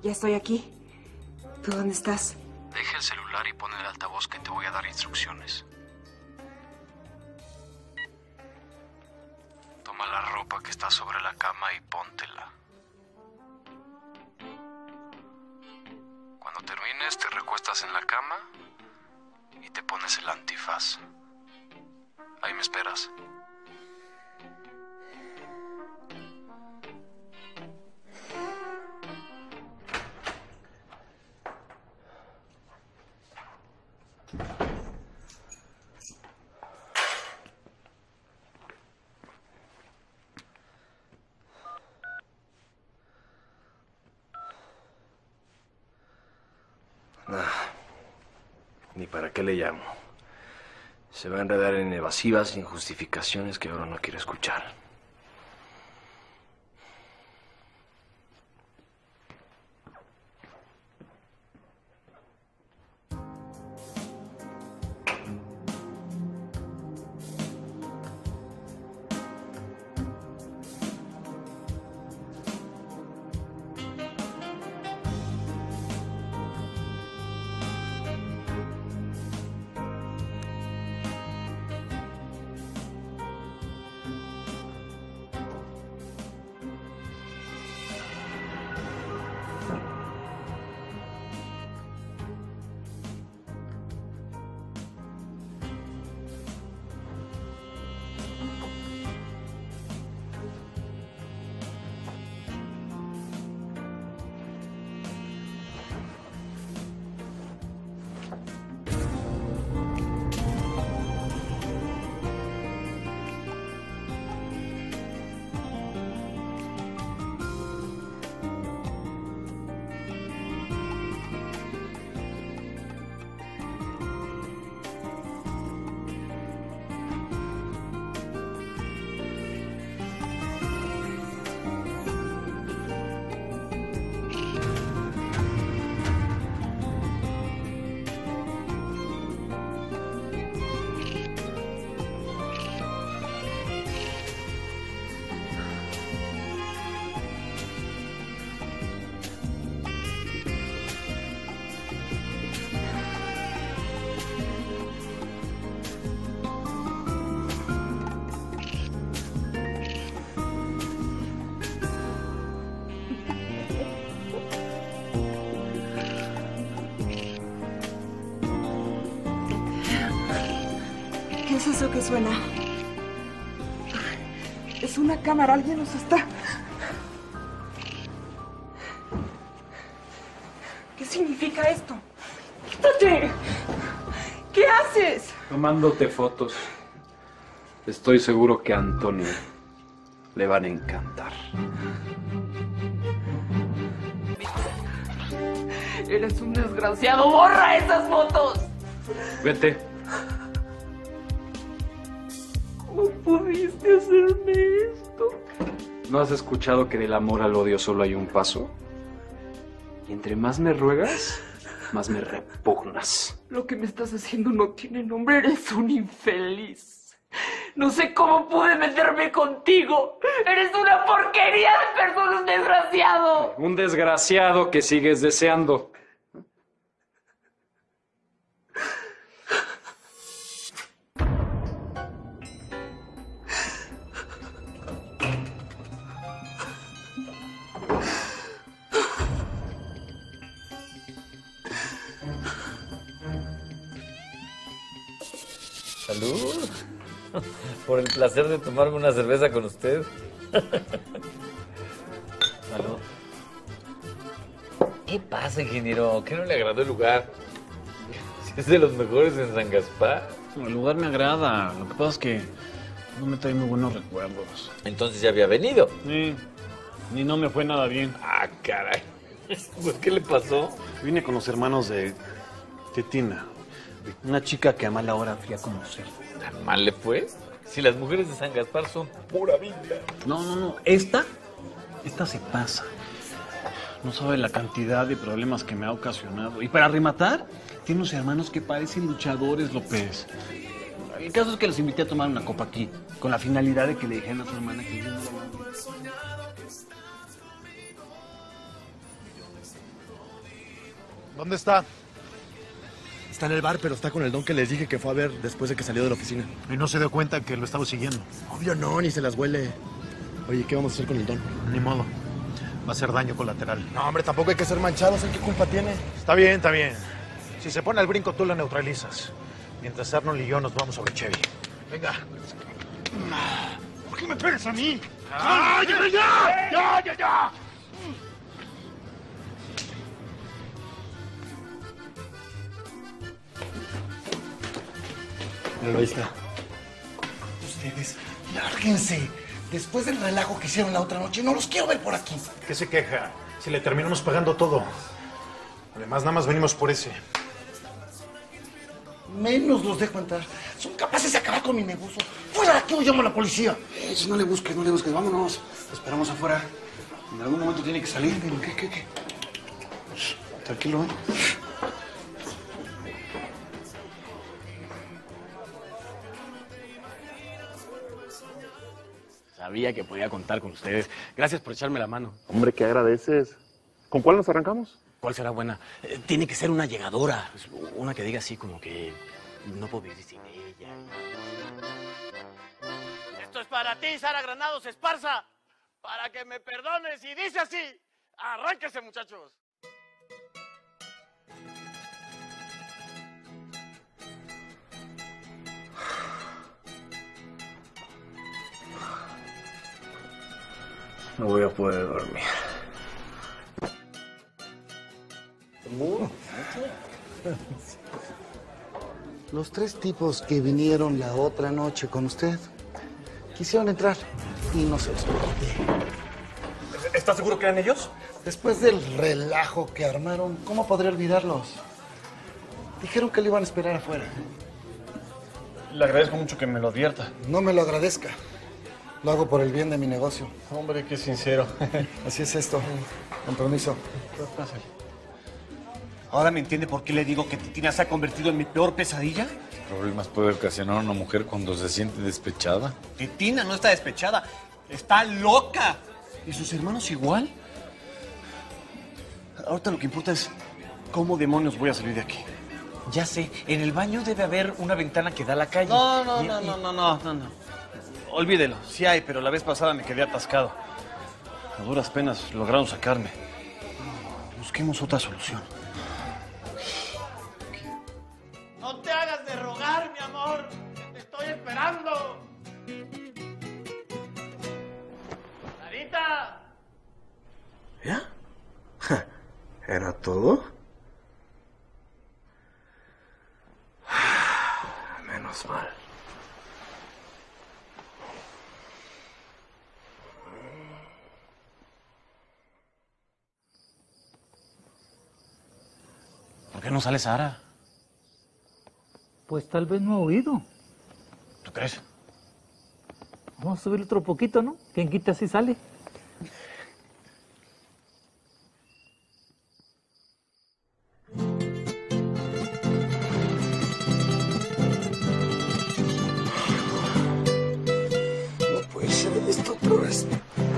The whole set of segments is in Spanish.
Ya estoy aquí. ¿Tú dónde estás? Deja el celular y pon el altavoz que te voy a dar instrucciones. Toma la ropa que está sobre la cama y póntela. Cuando termines, te recuestas en la cama y te pones el antifaz. Ahí me esperas. Ni para qué le llamo. Se va a enredar en evasivas sin justificaciones que ahora no quiero escuchar. ¿Qué es eso que suena? Es una cámara, alguien nos está... ¿Qué significa esto? ¡Quítate! ¿Qué haces? Tomándote fotos. Estoy seguro que a Antonio le van a encantar. Eres un desgraciado. ¡Borra esas fotos! Vete. ¿Cómo pudiste hacerme esto? ¿No has escuchado que del amor al odio solo hay un paso? Y entre más me ruegas, más me repugnas. Lo que me estás haciendo no tiene nombre. Eres un infeliz. No sé cómo pude meterme contigo. Eres una porquería de persona, un desgraciado. Un desgraciado que sigues deseando. Salud. Por el placer de tomarme una cerveza con usted. Salud. ¿Qué pasa, ingeniero? ¿Qué no le agradó el lugar? Si es de los mejores en San Gaspar. El lugar me agrada. Lo que pasa es que no me trae muy buenos recuerdos. Entonces ya había venido. Sí. Ni no me fue nada bien. Ah, caray. Pues, ¿qué le pasó? Vine con los hermanos de Tina. Una chica que a mala hora fui a conocer. ¿Tan mal le fue? Si las mujeres de San Gaspar son pura vida. No. Esta se pasa. No sabe la cantidad de problemas que me ha ocasionado. Y para rematar, tiene unos hermanos que parecen luchadores, López. El caso es que los invité a tomar una copa aquí, con la finalidad de que le dijeran a su hermana que yo no lo amaba. ¿Dónde está? Está en el bar, pero está con el don que les dije que fue a ver después de que salió de la oficina. Y no se dio cuenta que lo estaba siguiendo. Obvio no, ni se las huele. Oye, ¿qué vamos a hacer con el don? Ni modo. Va a ser daño colateral. No, hombre, tampoco hay que ser manchados. ¿En qué culpa tiene? Está bien, está bien. Si se pone al brinco, tú lo neutralizas. Mientras Arnold y yo nos vamos sobre Chevy. Venga. ¿Por qué me pegas a mí? ¡Ya! ¡Ya! Pero ahí está. Ustedes, lárguense. Después del relajo que hicieron la otra noche, no los quiero ver por aquí. ¿Qué se queja? Si le terminamos pagando todo. Además, nada más venimos por ese. Menos los dejo entrar. Son capaces de acabar con mi negocio. ¡Fuera de aquí o llamo a la policía! No le busques, vámonos. Te esperamos afuera. En algún momento tiene que salir. ¿Qué? Tranquilo, ¿eh? Sabía que podía contar con ustedes. Gracias por echarme la mano. Hombre, ¿qué agradeces? ¿Con cuál nos arrancamos? ¿Cuál será buena? Tiene que ser una llegadora. Una que diga así como que no puedo vivir sin ella. Esto es para ti, Sara Granados Esparza. Para que me perdones. Y dice así. Arránquese, muchachos. No voy a poder dormir. Los tres tipos que vinieron la otra noche con usted quisieron entrar y no se los permití. ¿Estás seguro que eran ellos? Después del relajo que armaron, ¿cómo podría olvidarlos? Dijeron que le iban a esperar afuera. Le agradezco mucho que me lo advierta. No me lo agradezca. Lo hago por el bien de mi negocio. Hombre, qué sincero. Así es esto. Con permiso. ¿Ahora me entiende por qué le digo que Titina se ha convertido en mi peor pesadilla? ¿Problemas puede ocasionar una mujer cuando se siente despechada? Titina no está despechada, está loca. ¿Y sus hermanos igual? Ahorita lo que importa es cómo demonios voy a salir de aquí. Ya sé, en el baño debe haber una ventana que da a la calle. No. Olvídelo. Sí hay, pero la vez pasada me quedé atascado. A duras penas lograron sacarme. Busquemos otra solución. No te hagas de rogar, mi amor. Te estoy esperando. Sarita. ¿Ya? ¿Era todo? Menos mal. ¿Por qué no sale Sara? Pues tal vez no ha oído. ¿Tú crees? Vamos a subir otro poquito, ¿no? Quien quita así sale. No puede ser esto otra vez.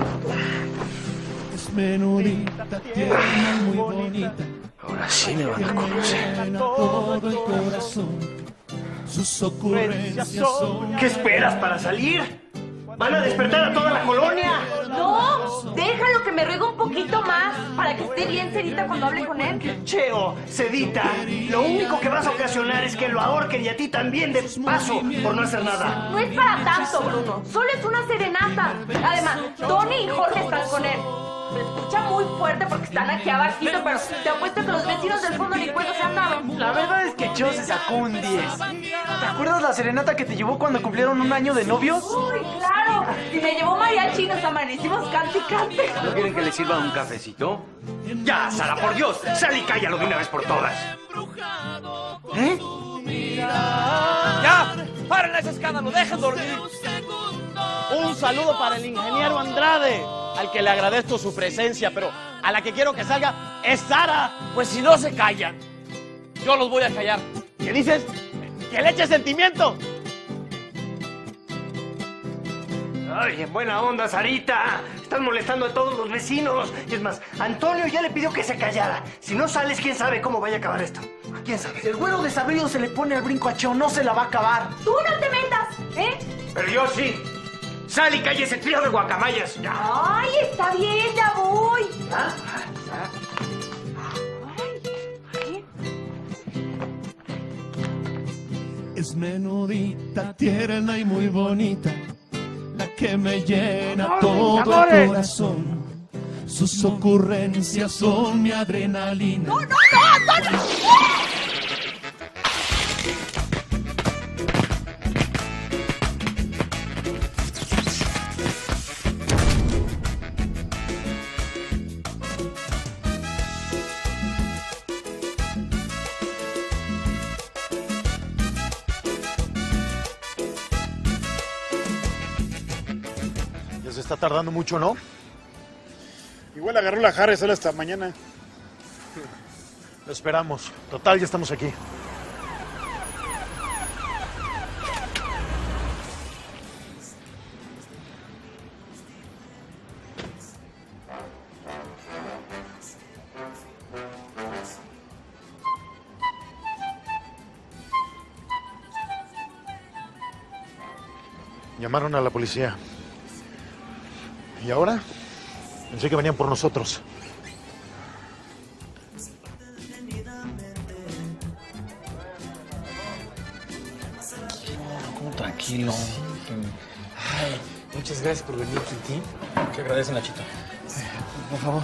Es menudita, tierna, muy bonita. Ahora sí me van a conocer. Todo el corazón, sus ocurrencias son... ¿Qué esperas para salir? ¡Van a despertar a toda la colonia! No, déjalo que me ruegue un poquito más para que esté bien Cerita cuando hable con él. Cheo, Cedita, lo único que vas a ocasionar es que lo ahorquen y a ti también de paso por no hacer nada. No es para tanto, Bruno. Solo es una serenata. Además, Tony y Jorge están con él. Se escucha muy fuerte porque están aquí abajito, pero te apuesto que los vecinos del fondo ni cuenta se han dado. La verdad es que Cheo se sacó un 10. ¿Te acuerdas la serenata que te llevó cuando cumplieron un año de novios? ¡Uy, claro! Y me llevó mariachi y nos amanecimos cante y cante. ¿No quieren que les sirvan un cafecito? Ya, Sara, por Dios, sal y cállalo de una vez por todas. ¿Eh? ¡Ya! ¡Paren ese escándalo! ¡Dejen dormir! Un saludo para el ingeniero Andrade, al que le agradezco su presencia, pero a la que quiero que salga es Sara. Pues si no se callan, yo los voy a callar. ¿Qué dices? ¡Que le eche sentimiento! Ay, en buena onda, Sarita. Están molestando a todos los vecinos. Y es más, Antonio ya le pidió que se callara. Si no sales, quién sabe cómo vaya a acabar esto. ¿Quién sabe? Si el güero desabrido se le pone al brinco a Cheo, no se la va a acabar. ¡Tú no te metas! ¿Eh? Pero yo sí. Sal y calle ese trío de guacamayas. Ya. ¡Ay, está bien, ya voy! ¿Ah? Es menudita, tierna y muy bonita, la que me llena todo el corazón. Sus ocurrencias son mi adrenalina. ¡No, no, no, Antonio! Ya se está tardando mucho, ¿no? Igual agarró la jarra solo hasta mañana. Lo esperamos. Total, ya estamos aquí. Llamaron a la policía. ¿Y ahora? Pensé que venían por nosotros. ¿Cómo tranquilo? Ay, muchas gracias por venir, Quintín. Te agradecen, Nachito. Por favor.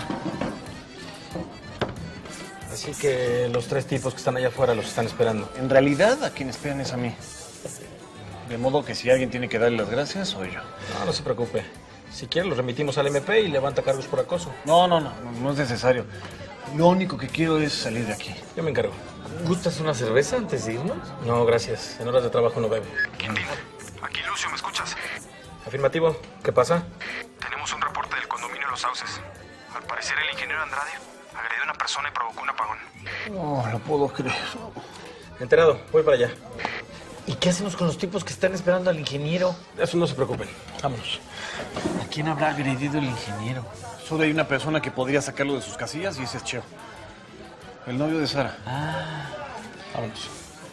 Así que los tres tipos que están allá afuera los están esperando. En realidad, a quien esperan es a mí. De modo que si alguien tiene que darle las gracias, soy yo. No, no se preocupe. Si quiere, los remitimos al MP y levanta cargos por acoso. No es necesario. Lo único que quiero es salir de aquí. Yo me encargo. ¿Gustas una cerveza antes de irnos? No, gracias. En horas de trabajo no bebo. Quintín, aquí Lucio, ¿me escuchas? Afirmativo. ¿Qué pasa? Tenemos un reporte del condominio Los Sauces. Al parecer, el ingeniero Andrade agredió a una persona y provocó un apagón. No lo puedo creer. Enterado. Voy para allá. ¿Y qué hacemos con los tipos que están esperando al ingeniero? Eso no se preocupen. Vámonos. ¿A quién habrá agredido el ingeniero? Solo hay una persona que podría sacarlo de sus casillas y ese es Cheo. El novio de Sara. Ah, vámonos.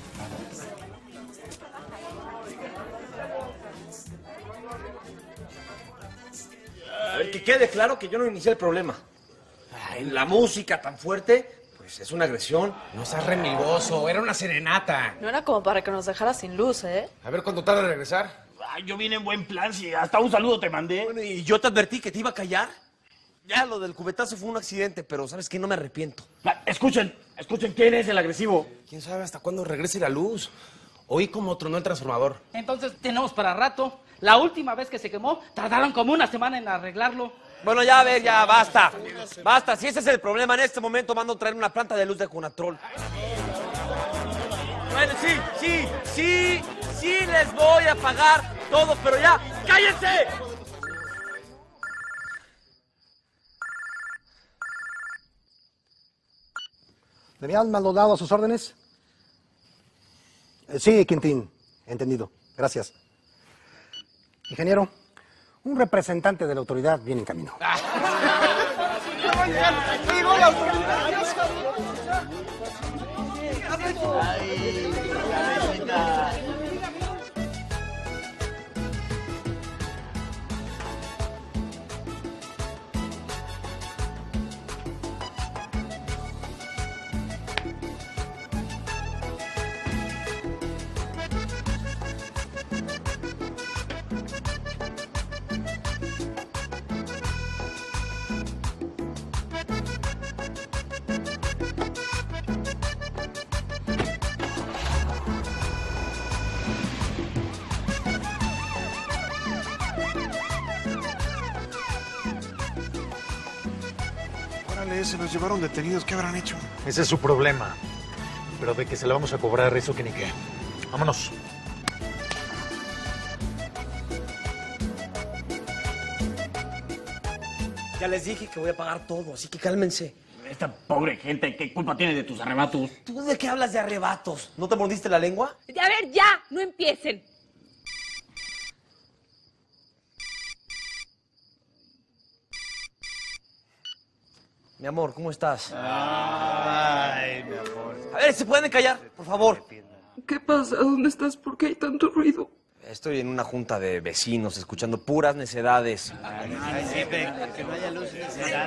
A ver, que quede claro que yo no inicié el problema. Ay, la música tan fuerte, pues es una agresión. No seas remilgoso, era una serenata. No era como para que nos dejara sin luz, ¿eh? A ver cuándo tarda en regresar. Ay, yo vine en buen plan, si hasta un saludo te mandé. Bueno, y yo te advertí que te iba a callar. Ya, lo del cubetazo fue un accidente, pero ¿sabes qué? No me arrepiento. Escuchen, ¿quién es el agresivo? ¿Quién sabe hasta cuándo regrese la luz? Oí como tronó el transformador. Entonces tenemos para rato. La última vez que se quemó, tardaron como una semana en arreglarlo. Bueno, ya, a ver, ya, basta. Basta, si ese es el problema, en este momento mando a traer una planta de luz de Conatrol. Bueno, sí les voy a pagar todo, pero ya, ¡cállense! ¿Demián Maldonado a sus órdenes? Sí, Quintín. Entendido. Gracias. Ingeniero, un representante de la autoridad viene en camino. Se los llevaron detenidos. ¿Qué habrán hecho? Ese es su problema. Pero de que se la vamos a cobrar, eso que ni qué. Vámonos. Ya les dije que voy a pagar todo, así que cálmense. Esta pobre gente, ¿qué culpa tiene de tus arrebatos? ¿Tú de qué hablas de arrebatos? ¿No te mordiste la lengua? A ver, ya, no empiecen. Mi amor, ¿cómo estás? Ay, mi amor. A ver, ¿se pueden callar, por favor? ¿Qué pasa? ¿Dónde estás? ¿Por qué hay tanto ruido? Estoy en una junta de vecinos escuchando puras necedades. Ay, sí, que no haya luz ni necedad.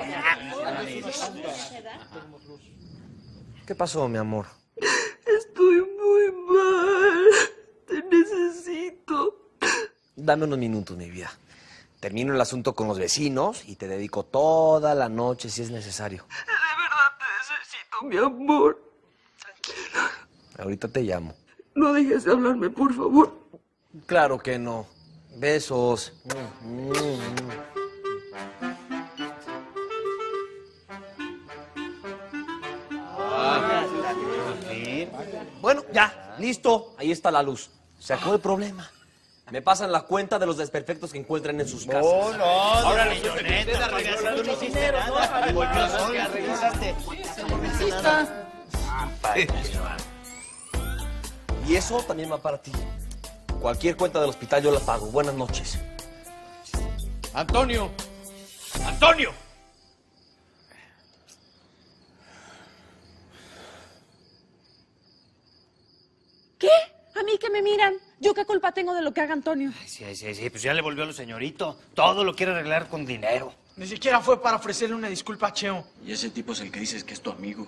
¿Qué pasó, mi amor? Estoy muy mal. Te necesito. Dame unos minutos, mi vida. Termino el asunto con los vecinos y te dedico toda la noche si es necesario. De verdad te necesito, mi amor. Ahorita te llamo. No dejes de hablarme, por favor. Claro que no. Besos. Bueno, ya, listo. Ahí está la luz. Se acabó el problema. Me pasan la cuenta de los desperfectos que encuentren en sus casas. No, ahora milloneta, tú no hiciste nada. Volvió sola, regresaste. Y eso también va para ti. Cualquier cuenta del hospital yo la pago. Buenas noches. ¡Antonio! ¡Antonio! ¿Qué? ¿A mí que me miran? ¿Yo qué culpa tengo de lo que haga Antonio? Sí, pues ya le volvió a lo señorito. Todo lo quiere arreglar con dinero. Ni siquiera fue para ofrecerle una disculpa a Cheo. Y ese tipo es el que dices que es tu amigo.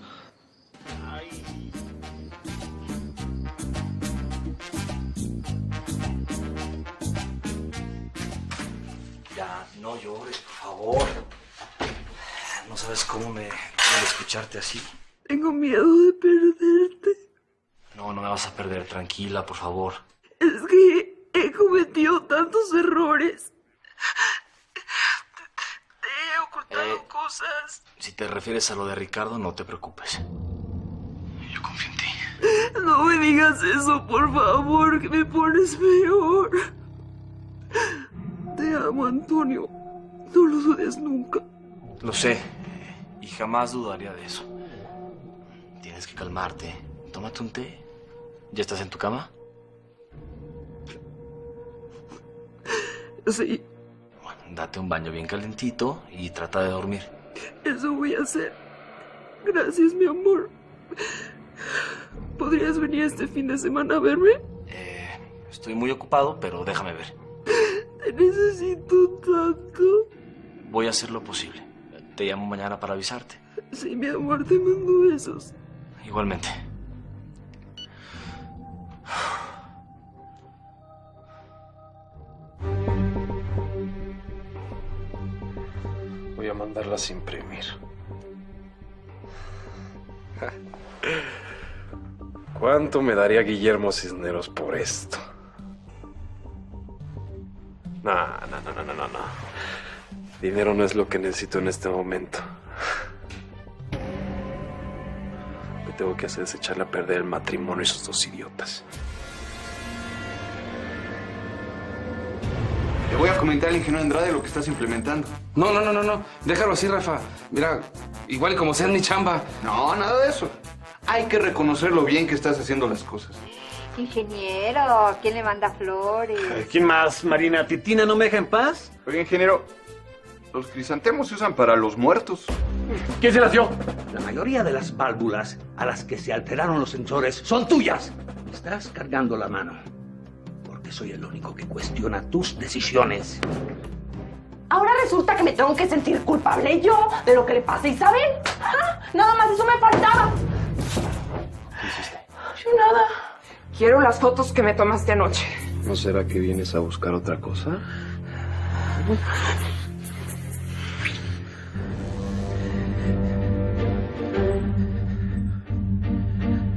Ya, no llores, por favor. No sabes cómo me duele escucharte así. Tengo miedo de perderte. No, no me vas a perder. Tranquila, por favor. Es que he cometido tantos errores. Te he ocultado cosas. Si te refieres a lo de Ricardo, no te preocupes. Yo confío en ti. No me digas eso, por favor, que me pones peor. Te amo, Antonio. No lo dudes nunca. Lo sé. Y jamás dudaría de eso. Tienes que calmarte. Tómate un té. ¿Ya estás en tu cama? Sí. Bueno, date un baño bien calentito y trata de dormir. Eso voy a hacer. Gracias, mi amor. ¿Podrías venir este fin de semana a verme? Estoy muy ocupado, pero déjame ver. Te necesito tanto. Voy a hacer lo posible. Te llamo mañana para avisarte. Sí, mi amor, te mando besos. Igualmente. Voy a mandarlas a imprimir. ¿Cuánto me daría Guillermo Cisneros por esto? No. Dinero no es lo que necesito en este momento. Lo que tengo que hacer es echarle a perder el matrimonio a esos dos idiotas. Le voy a comentar al ingeniero Andrade lo que estás implementando. No. Déjalo así, Rafa. Mira, igual y como sea mi chamba. No, nada de eso. Hay que reconocer lo bien que estás haciendo las cosas. Ingeniero, ¿quién le manda flores? ¿Quién más, Marina? ¿Titina no me deja en paz? Oye, ingeniero, los crisantemos se usan para los muertos. ¿Quién se las dio? La mayoría de las válvulas a las que se alteraron los sensores son tuyas. Me estás cargando la mano. Porque soy el único que cuestiona tus decisiones. Ahora resulta que me tengo que sentir culpable yo de lo que le pasa a Isabel. ¡Ah! Nada más eso me faltaba. ¿Qué hiciste? Yo nada. Quiero las fotos que me tomaste anoche. ¿No será que vienes a buscar otra cosa?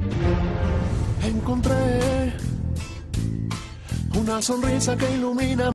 Encontré una sonrisa que ilumina